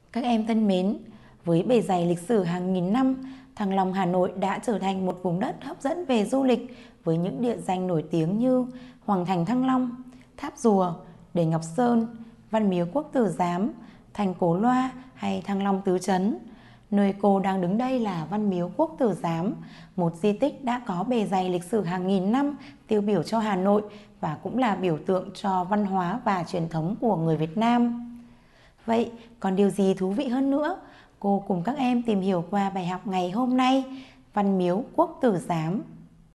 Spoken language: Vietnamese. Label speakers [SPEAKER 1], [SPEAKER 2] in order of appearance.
[SPEAKER 1] Các em thân mến, với bề dày lịch sử hàng nghìn năm, Thăng Long Hà Nội đã trở thành một vùng đất hấp dẫn về du lịch với những địa danh nổi tiếng như Hoàng thành Thăng Long, Tháp Rùa, Đền Ngọc Sơn, Văn miếu Quốc Tử Giám, Thành Cổ Loa hay Thăng Long Tứ Trấn. Nơi cô đang đứng đây là Văn miếu Quốc Tử Giám, một di tích đã có bề dày lịch sử hàng nghìn năm, tiêu biểu cho Hà Nội và cũng là biểu tượng cho văn hóa và truyền thống của người Việt Nam. Vậy còn điều gì thú vị hơn nữa? Cô cùng các em tìm hiểu qua bài học ngày hôm nay, Văn miếu Quốc Tử Giám.